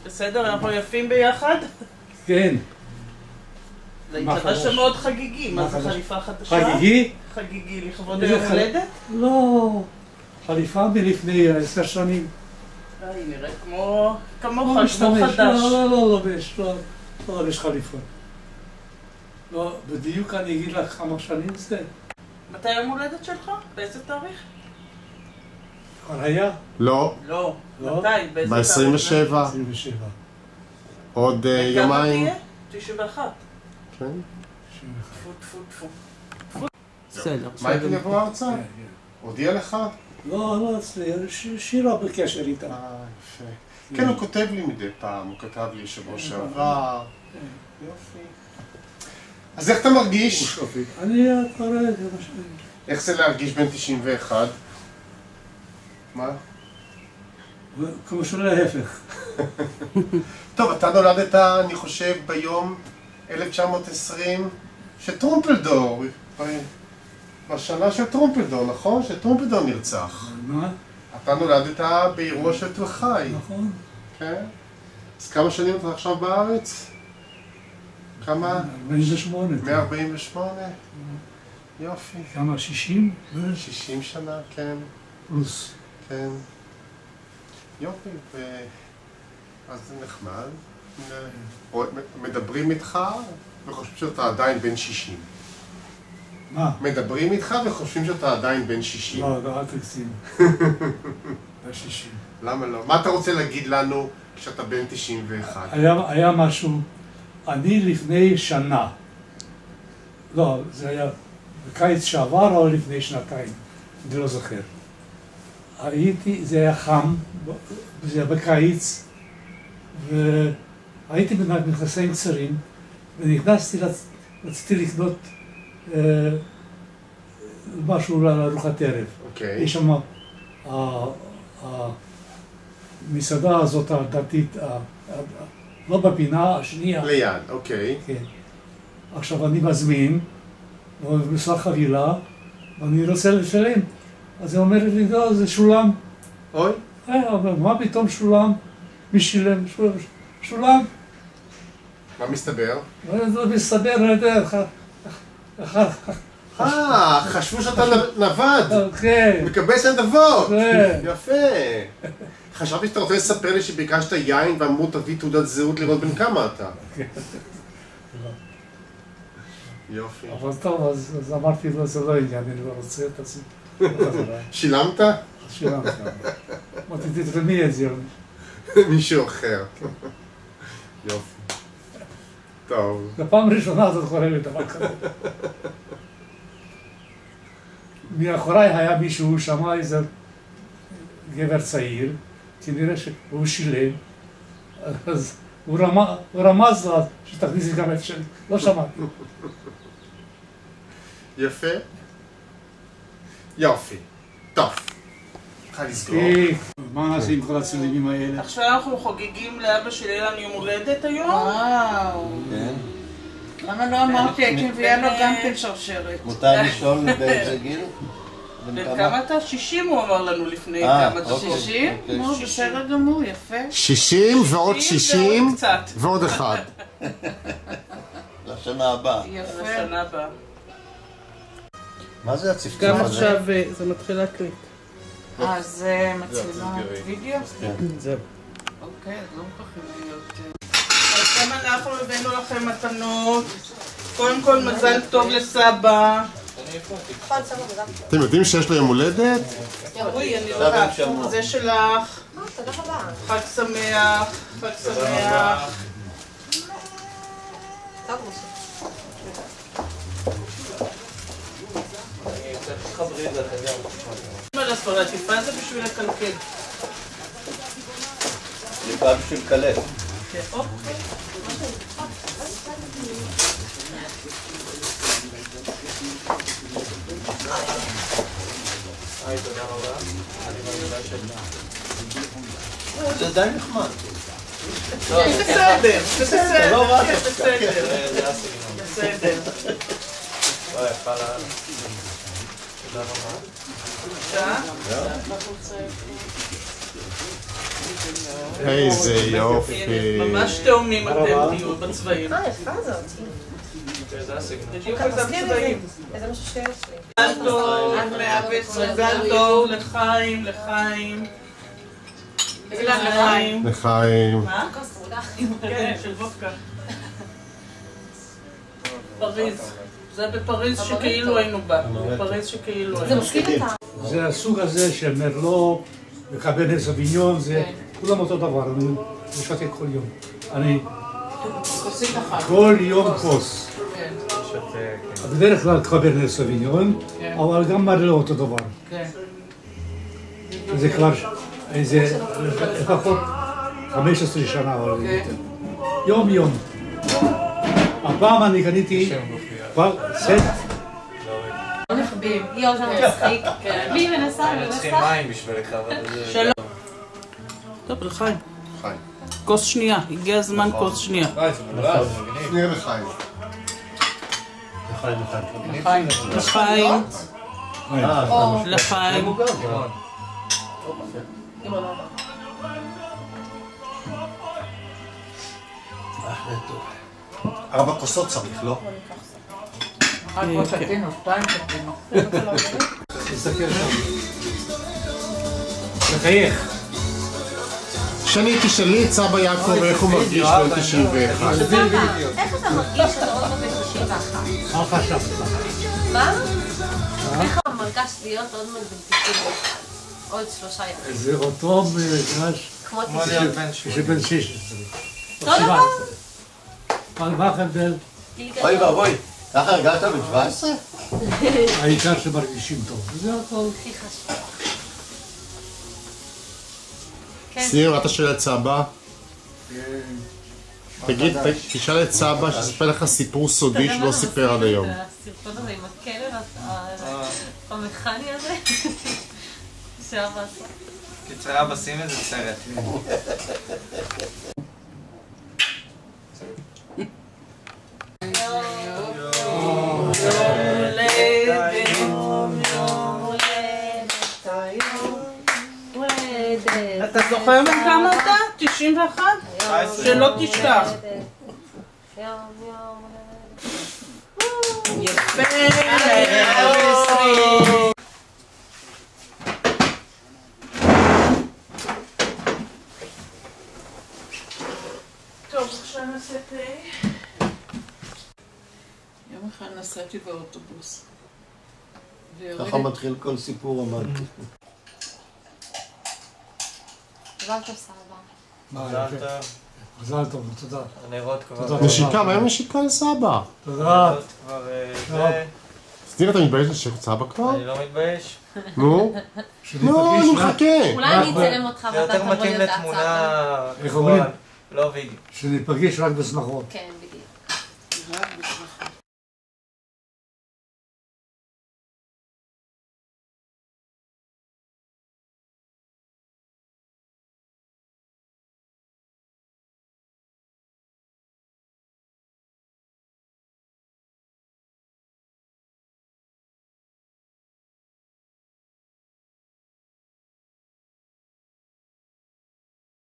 בסדר, אנחנו יפים ביחד? כן. זה התחדש מאוד חגיגי, מה זה חליפה חדשה? חגיגי? חגיגי, לכבוד היום הולדת? לא, חליפה מלפני 10 שנים. היא נראית כמו חדש. לא יש חליפה. לא, בדיוק אני אגיד לך כמה שנים זה. מתי היום הולדת שלך? באיזה תאריך? כבר היה? לא. לא. מתי? באיזה תאריך? ב-27. עוד יומיים. כמה תהיה? 91. כן. טפו טפו טפו. בסדר. מייקל יבוא ארצה? הודיע לך? לא, שירה בקשר איתה. יפה. כן, הוא כותב לי מדי פעם, הוא כתב לי שבוע שעבר. יופי. אז איך אתה מרגיש? אני כבר רגע, מה שאני... איך זה להרגיש בן 91? מה? כמו שלא להפך. טוב, אתה נולדת, אני חושב, ביום 1920 שטרומפלדור, בשנה של טרומפלדור, נכון? שטרומפלדור נרצח. מה? אתה נולדת באירוע של תל חי. נכון. כן? אז כמה שנים אתה עכשיו בארץ? כמה? 48. 148? יופי. כמה? 60? 60 שנה, כן. פלוס. כן. יופי, אז זה נחמד. מדברים איתך וחושבים שאתה עדיין בן 60. מה? מדברים איתך וחושבים שאתה עדיין בן 60. לא, אל תגזים. ב-60. למה לא? מה אתה רוצה להגיד לנו כשאתה בן 91? היה משהו, אני לפני שנה, לא, זה היה בקיץ שעבר או לפני שנתיים, אני לא זוכר. זה היה חם, זה היה בקיץ, והייתי במכנסיים קצרים, ונכנסתי, רציתי לקנות משהו לארוחת ערב. יש שם המסעדה הזאת הדתית, לא בפינה, השנייה. ליד, אוקיי. כן. עכשיו אני מזמין, במסע חבילה, ואני רוצה לשלם. אז היא אומרת לי, לא, זה שולם. אוי? אבל מה פתאום שולם? מי שילם? שולם. מה מסתבר? לא מסתבר, אני יודע, חשבו שאתה נווד. כן. מקבץ נדבות. כן. יפה. חשבתי שאתה רוצה לספר לי שביקשת יין ואמרו תביא תעודת זהות לראות בין כמה אתה. יופי. אבל טוב, אז אמרתי לו, זה לא עניין, אני לא רוצה את זה. שילמת? שילמת. אמרתי, תתרמי את זה. מישהו אחר. יופי. טוב. זו פעם ראשונה זאת קורה לי דבר כזה. מאחוריי היה מישהו, שמע איזה גבר צעיר, כנראה שהוא שילם, אז הוא רמז לה שתכניסי גם את שלי, לא שמעתי. יפה. יופי. טוב. צריכה לסגור. מה נעשה עם כל הצילומים האלה? עכשיו אנחנו חוגגים לאבא של אילן יום הולדת היום. וואו. כן. למה לא אמרתי, הייתי מביאה לו גם כן שרשרת. מותר לשאול באיזה גיל? בן כמה אתה? 60 הוא אמר לנו לפני כמה דקות. 60? נו, בסדר גמור, יפה. 60 ועוד 60 קצת. ועוד אחד. לשנה הבאה. יפה. לשנה הבאה. מה זה הצפצוף גם הזה? עכשיו זה מתחיל להקליט. אז מצלמה וידאו? זהו. אוקיי, אז לא מוכרחים להיות... אז גם אנחנו הבאנו לכם מתנות. קודם כל מזל טוב לסבא. אתם יודעים שיש לו יום הולדת? רואי, אני יודעת. זה שלך. תודה רבה. חג שמח. חג שמח. טוב, משה. הטיפה זה בשביל לקלקל. טיפה בשביל קלט. אוקיי. היי, תודה רבה. אני מאמינה זה די נחמד. בסדר, בסדר. לא רע, בסדר. זה הסגנון. בסדר. לא, יפה לאללה. תודה רבה. תודה. איזה יופי. ממש תאומים אתם תהיו בצבעים. יפה זאת. זה הסגנון. בדיוק אותם צבעים. איזה משהו שיש לי. מזל טוב, מזל טוב לחיים, לחיים. לחיים. לחיים. מה? כן, של וודקה. פריז. זה בפריז שכאילו היינו בה. בפריז שכאילו היינו. זה מזכיר את זה הסוג הזה של מרלו וקברנה סוביניון, זה כולם אותו דבר, אני משתק כל יום. אני כל יום כוס. בדרך כלל קברנה סוביניון, אבל גם מרלו אותו דבר. זה כבר איזה לפחות 15 שנה, אבל יום יום. הפעם אני קניתי סט. לא נחבים. יואו, זה מצחיק. מי מנסה? צריכים מים בשבילך, אבל זה... שלום. טוב, לחיים. חיים. כוס שנייה, הגיע הזמן כוס שנייה. שנייה לחיים. לחיים. לחיים. לחיים. ארבע כוסות צריך, לא? רק לא שתינו, 2 שתינו. תסתכל שם. תחייך. שני, תשאלי את סבא יעקב איך הוא מרגיש בן 91. איך אתה מרגיש שאתה עוד לא בן 91? מה חשבת? מה? איך אתה מרגש להיות עוד מעט בן 91? עוד 3 ימים. זה אותו מרגש כמו להיות בן 80. כשבן 16. לא דבר. מה ההבדל? אוי ואבוי, ככה הרגשת בן 17? העיקר שמרגישים טוב. זה הכל. הכי חשוב. סיר, אתה שואל את סבא? תגיד, תשאל את סבא שספר לך סיפור סודי שלא סיפר עד היום. הסרטון הזה עם הכלב המכני הזה שאבא עשה. קיצר אבא שים איזה סרט. אתה זוכר בן כמה אתה? 91? שלא תשכח. יפה. טוב, עכשיו נעשה תה. יום אחד נסעתי באוטובוס. ככה מתחיל כל סיפור רומנטי. מזל טוב סבא. מזל טוב. מזל טוב, תודה. הנרות כבר... תודה. נשיקה, מה עם נשיקה לסבא? תודה. כבר... סתיר, אתה מתבייש לשקת סבא כבר? אני לא מתבייש. נו? נו, אני מחכה. אולי אני אצלם אותך זה ואתה יותר תבוא מתאים להיות ההצעה. לתמונה... איך אומרים? לא וידאו. שניפגש רק בשמחות. כן, בדיוק. רק בשמחה.